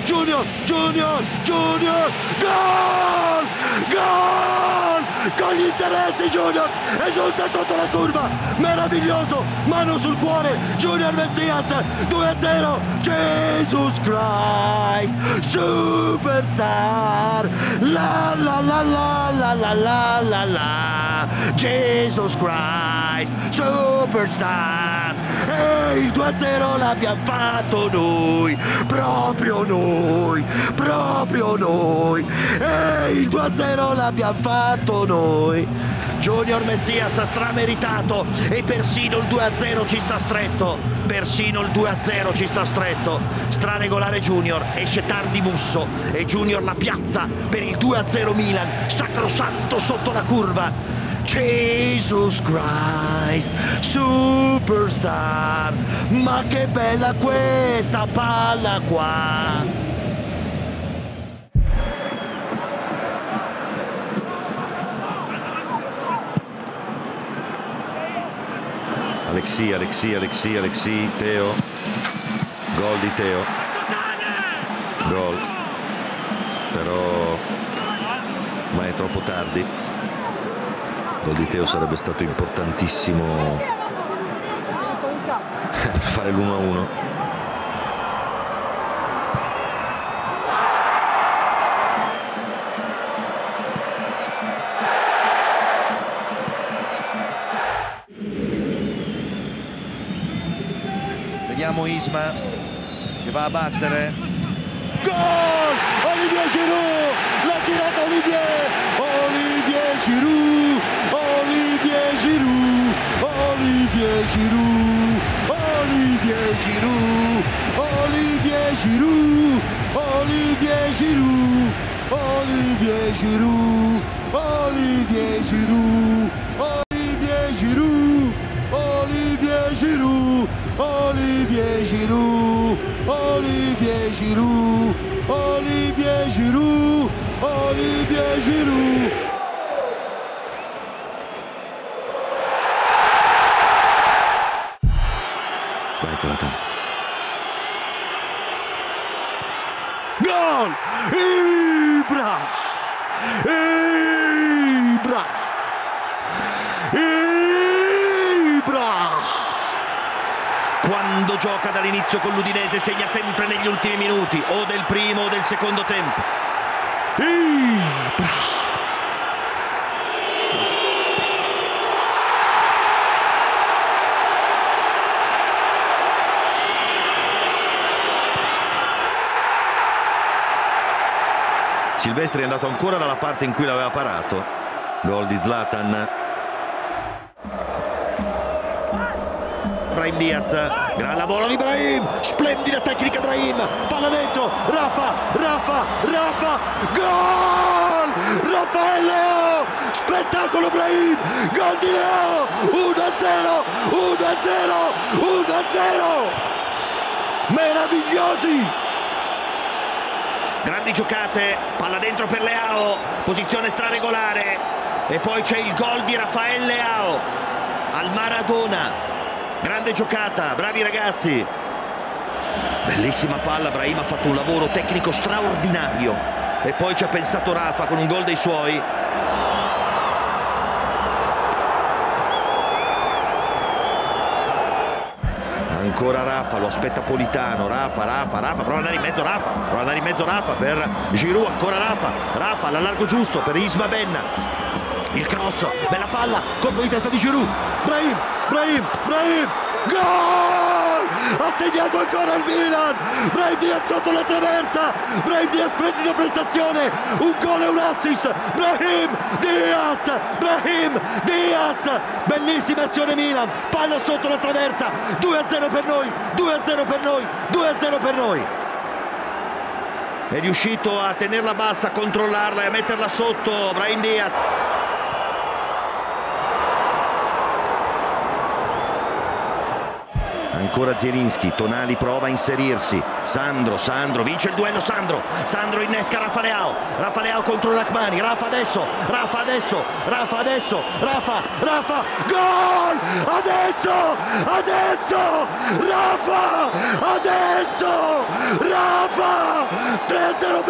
Con gli interessi Junior, esulta sotto la curva, meraviglioso, mano sul cuore, Junior Messias, 2-0, Jesus Christ, superstar, la la la la la la la la la, Jesus Christ, superstar, E il 2-0 l'abbiamo fatto noi, proprio noi, proprio noi. E il 2-0 l'abbiamo fatto noi. Junior Messias strameritato e persino il 2-0 ci sta stretto, persino il 2-0 ci sta stretto. Straregolare Junior, esce tardi Musso e Junior la piazza per il 2-0 Milan, sacrosanto sotto la curva. Jesus Christ, superstar, ma che bella questa palla qua. Alexi, Teo, gol di Teo, gol, però ma è troppo tardi. Gol di Teo sarebbe stato importantissimo per fare l'1-1. Vediamo Isma che va a battere. Gol! Olivier Giroud! L'ha tirata Olivier Giroud! Olivier Giroud! Olivier Giroud! Olivier Giroud! Olivier Giroud! Olivier Giroud! Olivier Giroud! Olivier Giroud! Olivier Giroud! Olivier Giroud! Olivier Giroud! Olivier Giroud! Olivier Giroud! Olivier Giroud! Vai Zlatan! Gol! Ibra! Ibra! Ibra! Quando gioca dall'inizio con l'Udinese segna sempre negli ultimi minuti, o del primo o del secondo tempo. Ibra! Silvestri è andato ancora dalla parte in cui l'aveva parato. Gol di Zlatan. Brahim Diaz, gran lavoro di Brahim, splendida tecnica Brahim, palla dentro, Rafa, gol! Rafael Leao, spettacolo Brahim, gol di Leao, 1-0, meravigliosi! Grandi giocate, palla dentro per Leao, posizione straregolare e poi c'è il gol di Rafael Leao al Maradona. Grande giocata, bravi ragazzi. Bellissima palla, Brahim ha fatto un lavoro tecnico straordinario e poi ci ha pensato Rafa con un gol dei suoi. Ancora Rafa, lo aspetta Politano, Rafa, prova ad andare in mezzo Rafa, per Giroud, ancora Rafa all'allargo giusto per Isma Benna. Il cross, bella palla, colpo di testa di Giroud, Brahim, gol! Ha segnato ancora il Milan, Brahim Diaz sotto la traversa, Brahim Diaz, splendida prestazione, un gol e un assist, Brahim Diaz, bellissima azione Milan, palla sotto la traversa, 2-0 per noi, 2-0 per noi. È riuscito a tenerla bassa, a controllarla e a metterla sotto Brahim Diaz. Ancora Zielinski, Tonali prova a inserirsi, Sandro, vince il duello Sandro innesca Rafa Leao contro Rachmani, Rafa adesso, gol! Adesso, Rafa, 3-0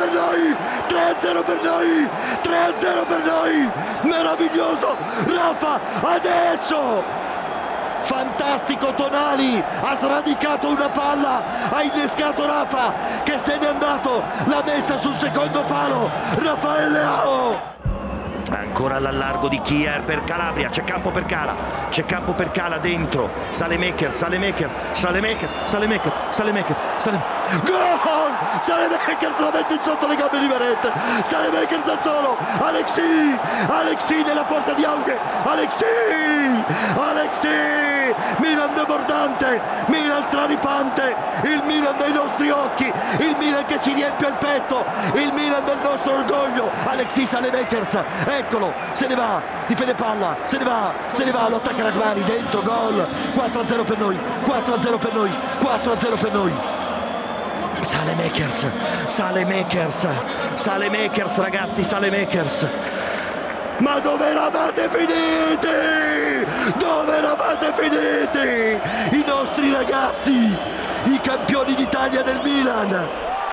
per noi, meraviglioso, Rafa, adesso! Fantastico Tonali, ha sradicato una palla, ha innescato Rafa che se n'è andato, l'ha messa sul secondo palo, Rafael Leao. Ancora all'allargo di Kier per Calabria, c'è campo per Cala, c'è campo per Cala dentro, Saelemaekers, gol! Saelemaekers la mette sotto le gambe di Meret, Saelemaekers da solo, Alexis nella porta di Auge, Alexis, Milan debordante, Milan straripante, il Milan dei nostri occhi, il Milan che ci riempie il petto, il Milan del nostro orgoglio. Alexis Saelemaekers, eccolo, se ne va, difende palla, se ne va, lo attacca Rachmani, dentro, gol, 4-0 per noi, 4-0 per noi, 4-0 per noi. Saelemaekers ragazzi, Saelemaekers. Ma dove eravate finiti? Dove eravate finiti? I nostri ragazzi, i campioni d'Italia del Milan.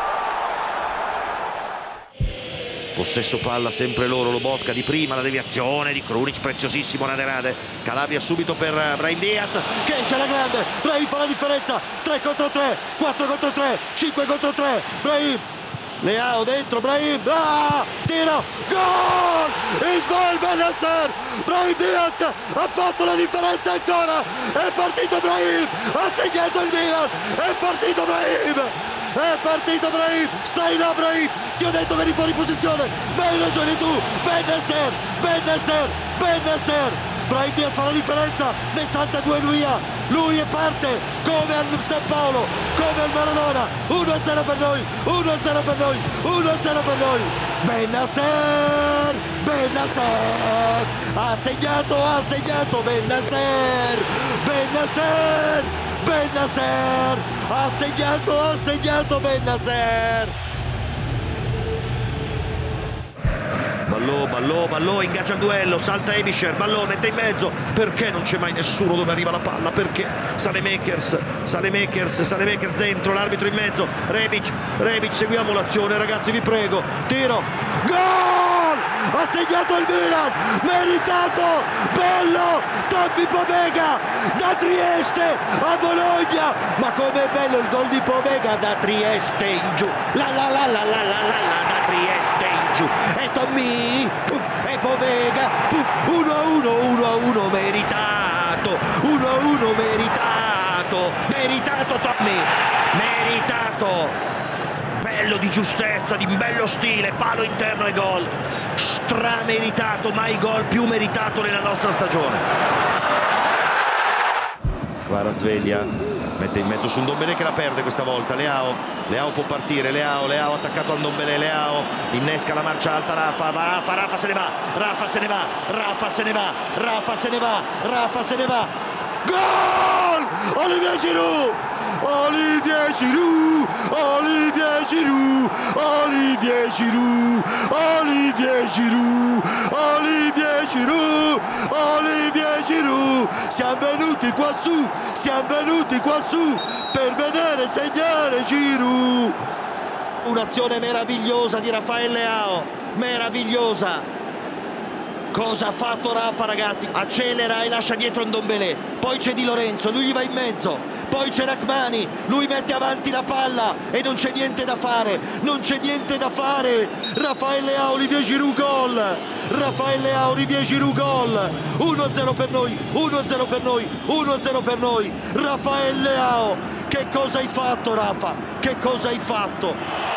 Possesso palla sempre loro, Lobotka di prima, la deviazione di Krunic, preziosissimo Rade. Calabria subito per Brahim Diaz, che esce alla grande, Brahim fa la differenza, 3 contro 3, 4 contro 3, 5 contro 3, Brahim. Leao dentro, Brahim, tiro, gol! Ismael Bennacer, Brahim Diaz ha fatto la differenza ancora, è partito Brahim, ha segnato il Milan, è partito Brahim, stai là Brahim, ti ho detto che eri fuori posizione, ma hai ragione tu, Bennacer, Brahim Diaz fa la differenza, ne salta 2 lui e parte come al San Paolo, come al Maradona, 1-0 per noi, 1-0 per noi, 1-0 per noi. Bennacer ha segnato Bennacer ha segnato Bennacer. Ballò, ingaggia il duello, salta Ebischer, Ballò mette in mezzo, perché non c'è mai nessuno dove arriva la palla, perché Saelemaekers dentro, l'arbitro in mezzo, Rebic, seguiamo l'azione ragazzi, vi prego, tiro, gol! Ha segnato il Milan, meritato, bello, Tommy Pobega da Trieste a Bologna, ma com'è bello il gol di Pobega da Trieste in giù, da Trieste in giù, e Tommy, e Pobega, 1-1, meritato, 1-1 meritato Tommy, meritato. Bello di giustezza, di bello stile, palo interno e gol, strameritato, mai gol più meritato nella nostra stagione. Kvaratskhelia mette in mezzo su Ndombele che la perde questa volta, Leao può partire, Leao attaccato a Ndombele, Leao innesca la marcia alta, Rafa se ne va, gol! Olivier Giroud, siamo venuti qua su per vedere segnare Giroud. Un'azione meravigliosa di Rafael Leao, meravigliosa. Cosa ha fatto Rafa ragazzi? Accelera e lascia dietro Ndombele, poi c'è Di Lorenzo, lui gli va in mezzo, poi c'è Rachmani, lui mette avanti la palla e non c'è niente da fare, Rafael Leao, Olivier Giroud, gol, 1-0 per noi, 1-0 per noi, Rafael Leao, che cosa hai fatto Rafa, che cosa hai fatto?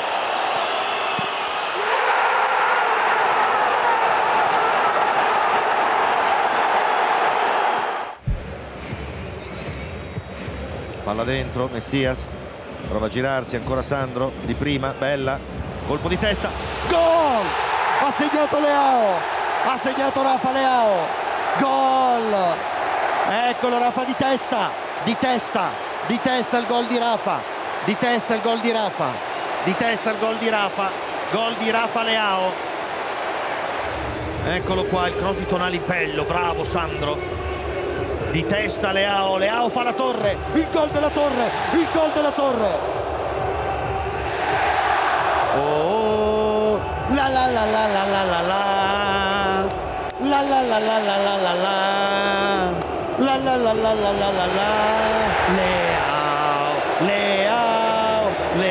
Palla dentro, Messias prova a girarsi, ancora Sandro di prima, bella, colpo di testa, gol! Ha segnato Rafa Leao, gol! Eccolo Rafa di testa il gol di Rafa, gol di Rafa Leao. Eccolo qua il cross di Tonali, bello, bravo Sandro. Di testa Leao fa la torre, il gol della torre. Oh,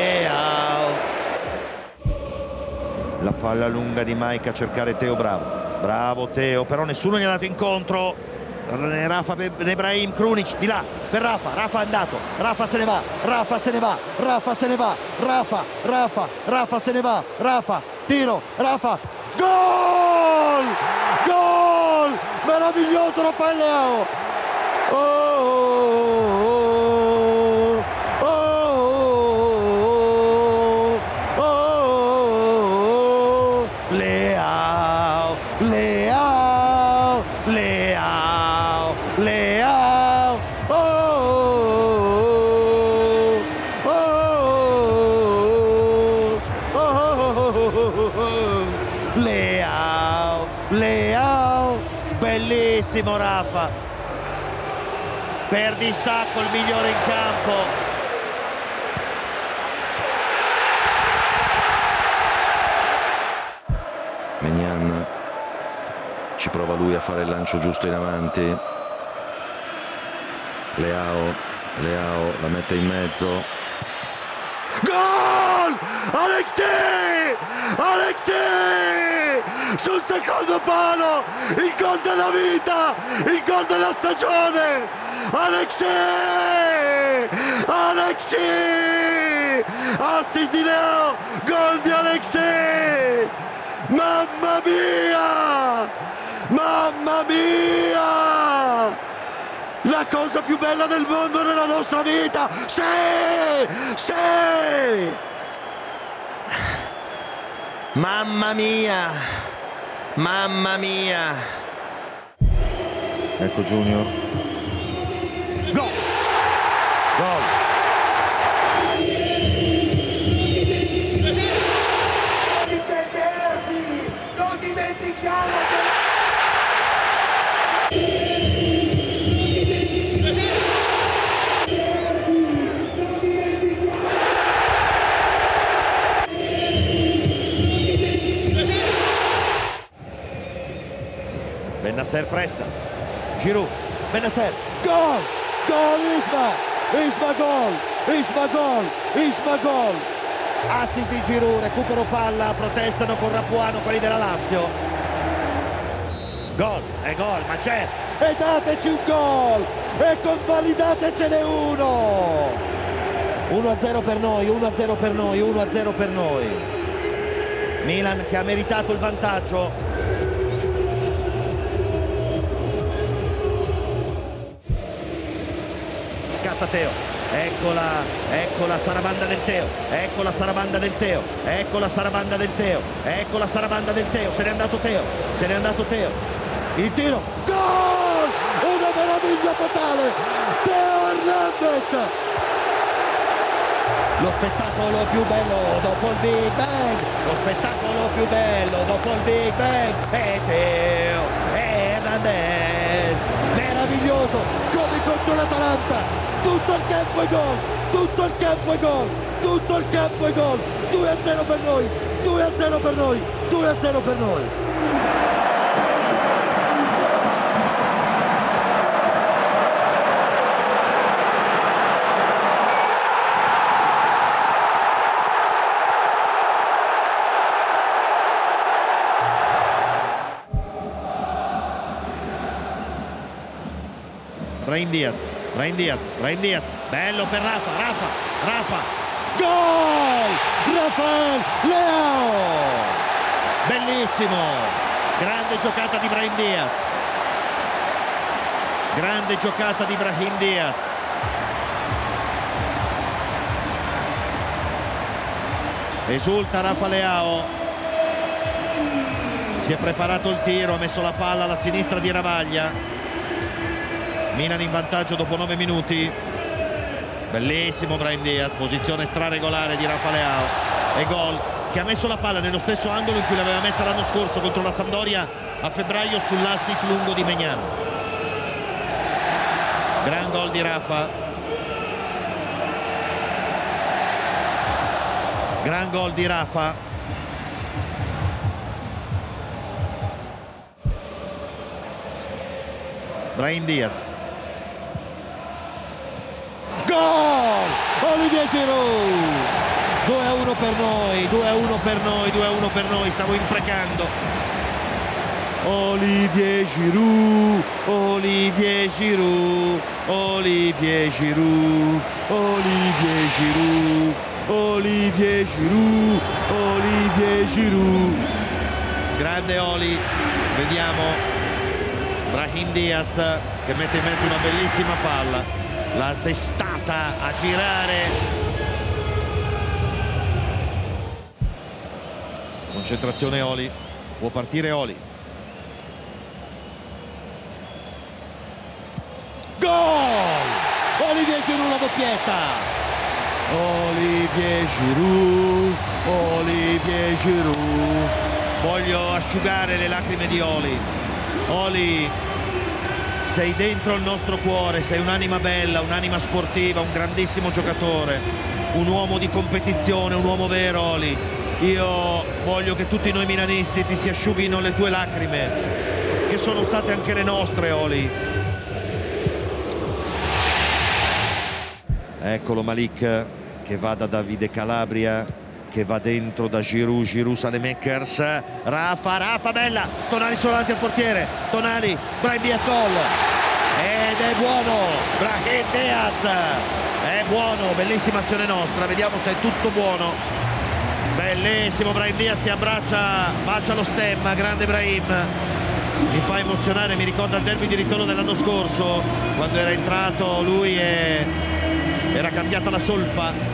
Leao. La palla lunga di Mike a cercare Teo Bravo. Bravo Teo, però nessuno gli ha dato incontro. Rafa De Brahim, Krunic di là per Rafa, Rafa è andato, Rafa se ne va, Rafa se ne va, Rafa se ne va, Rafa se ne va, Rafa, tiro, Rafa, gol! Gol! Meraviglioso Rafael Leao! Leao, Leao, Leao, Leao, Leao, Leao, bellissimo Rafa, per distacco il migliore in campo. Maignan ci prova lui a fare il lancio giusto in avanti. Leao la mette in mezzo. Gol! Alexis! Alexis! Sul secondo palo! Il gol della vita! Il gol della stagione! Alexis! Alexis! Assist di Leao! Gol di Alexis! Mamma mia! Mamma mia! La cosa più bella del mondo nella nostra vita! Sì! Sì! Mamma mia! Mamma mia! Ecco Junior. Gol! Gol! C'è il derby! Non dimentichiamo! Bennacer pressa, Giroud, Bennacer, gol! Gol Isma! Isma gol! Isma gol! Isma gol! Assist di Giroud, recupero palla, protestano con Rapuano quelli della Lazio. Gol, è gol, ma c'è! E dateci un gol! E convalidatecene uno! 1-0 per noi, 1-0 per noi, 1-0 per noi. Milan che ha meritato il vantaggio. Scatta Teo, ecco la sarabanda del Teo, ecco la sarabanda del Teo, ecco la sarabanda del Teo, ecco la sarabanda del Teo, se n'è andato Teo, se n'è andato Teo, il tiro, gol! Una meraviglia totale, Teo Hernandez! Lo spettacolo più bello dopo il Big Bang, lo spettacolo più bello dopo il Big Bang, è Teo Hernandez, meraviglioso, come contro l'Atalanta, tutto il campo è gol, tutto il campo è gol, tutto il campo è gol, 2-0 per noi, 2-0 per noi, 2-0 per noi. Brahim Diaz, bello per Rafa, gol! Rafael Leao! Bellissimo, grande giocata di Brahim Diaz, grande giocata di Brahim Diaz. Esulta Rafa Leao, si è preparato il tiro, ha messo la palla alla sinistra di Ravaglia. Milan in vantaggio dopo 9 minuti. Bellissimo Brahim Diaz, posizione straregolare di Rafa Leao e gol, che ha messo la palla nello stesso angolo in cui l'aveva messa l'anno scorso contro la Sampdoria a febbraio sull'assist lungo di Maignan. Gran gol di Rafa, gran gol di Rafa. Brahim Diaz, gol! Olivier Giroud, 2-1 per noi, 2-1 per noi, 2-1 per noi, stavo imprecando. Olivier Giroud, Olivier Giroud, Olivier Giroud, Olivier Giroud, Olivier Giroud, Olivier Giroud. Grande Oli, vediamo Brahim Diaz che mette in mezzo una bellissima palla, la testata a girare. Concentrazione Oli, può partire Oli. Gol! Olivier Giroud, la doppietta. Olivier Giroud, Olivier Giroud. Voglio asciugare le lacrime di Oli. Oli, sei dentro il nostro cuore, sei un'anima bella, un'anima sportiva, un grandissimo giocatore, un uomo di competizione, un uomo vero Oli. Io voglio che tutti noi milanisti ti si asciughino le tue lacrime, che sono state anche le nostre Oli. Eccolo Malik che va da Davide Calabria, che va dentro da Giroud, Giroud Saelemaekers, Rafa, bella, Tonali solo davanti al portiere, Tonali, Brahim Diaz, gol, ed è buono, Brahim Diaz, è buono, bellissima azione nostra, vediamo se è tutto buono, bellissimo Brahim Diaz, si abbraccia, bacia lo stemma, grande Brahim, mi fa emozionare, mi ricorda il derby di ritorno dell'anno scorso, quando era entrato lui e era cambiata la solfa.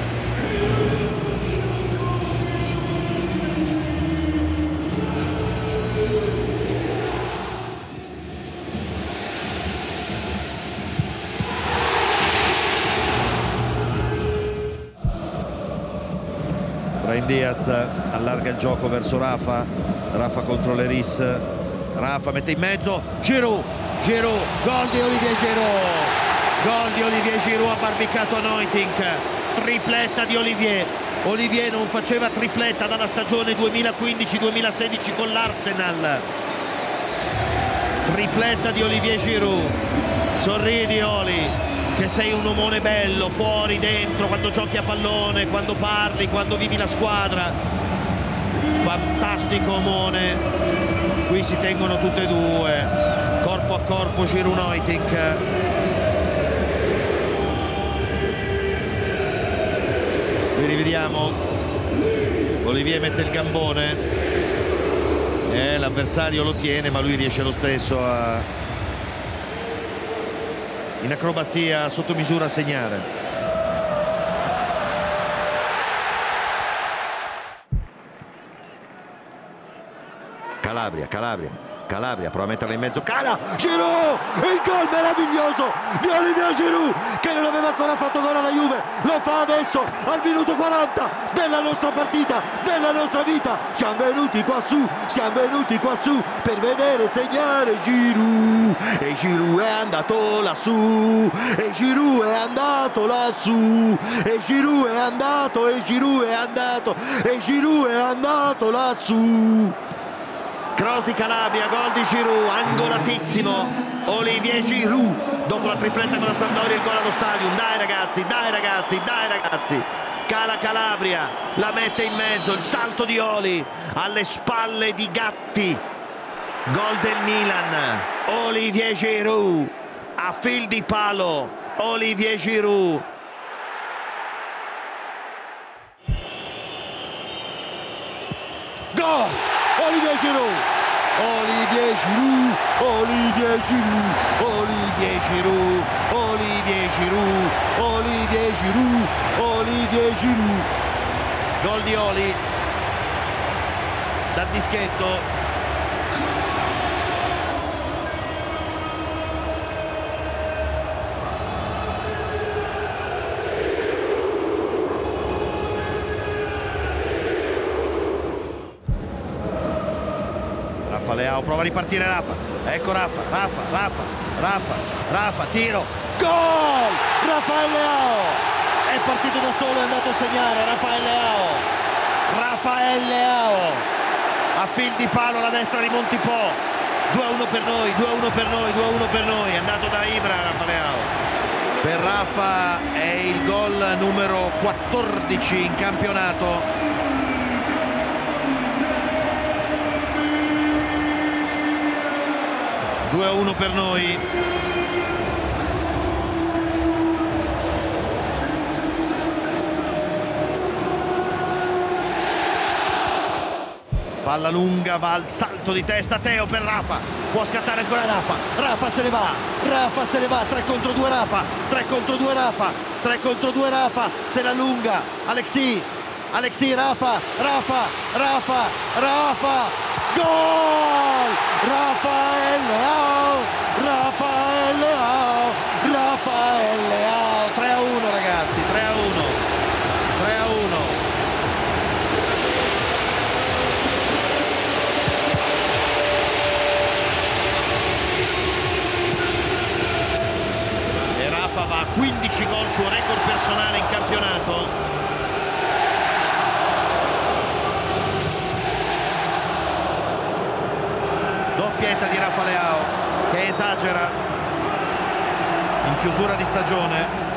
Brahim Diaz allarga il gioco verso Rafa, Rafa contro Leris, Rafa mette in mezzo, Giroud, gol di Olivier Giroud, gol di Olivier Giroud, ha barbicato Neutink, tripletta di Olivier. Olivier non faceva tripletta dalla stagione 2015-2016 con l'Arsenal. Tripletta di Olivier Giroud. Sorridi Oli, che sei un omone bello, fuori, dentro, quando giochi a pallone, quando parli, quando vivi la squadra. Fantastico omone. Qui si tengono tutte e due, corpo a corpo Giroud Neutink. Qui rivediamo, Olivier mette il gambone, l'avversario lo tiene ma lui riesce lo stesso a, in acrobazia sotto misura, a segnare. Calabria prova a metterla in mezzo, Giroud, il gol meraviglioso di Olivier Giroud, che non aveva ancora fatto gol alla Juve, lo fa adesso al minuto 40 della nostra partita, della nostra vita. Siamo venuti qua su per vedere segnare Giroud, e Giroud è andato lassù, e Giroud è andato lassù, e Giroud è andato, e Giroud è andato, e Giroud è andato lassù. Cross di Calabria, gol di Giroud, angolatissimo Olivier Giroud, dopo la tripletta con la Sampdoria, il gol allo Stadium. Dai ragazzi, cala Calabria, la mette in mezzo, il salto di Oli alle spalle di Gatti, gol del Milan. Olivier Giroud a fil di palo, Olivier Giroud. Gol! Olivier Giroud, Olivier Giroud, Olivier Giroud, Olivier Giroud, Olivier Giroud, Olivier Giroud, Olivier Giroud. Gol di Oli dal dischetto. Leao prova a ripartire Rafa, ecco Rafa, tiro, gol! Rafael Leao è partito da solo, è andato a segnare Rafael Leao a fil di palo alla destra di Montipò. 2-1 per noi, 2-1 per noi, è andato da Ibra Rafael Leao. Per Rafa è il gol numero 14 in campionato. 2-1 per noi. Palla lunga, va al salto di testa Teo per Rafa, può scattare ancora Rafa se ne va, 3 contro 2 Rafa, 3 contro 2 Rafa, 3 contro 2 Rafa, se la allunga Alexis, Rafa, gol! Rafael Leao, 3-1 ragazzi, 3-1. Va a 15 gol, suo record personale in campionato. Doppietta di Rafa Leao che esagera in chiusura di stagione.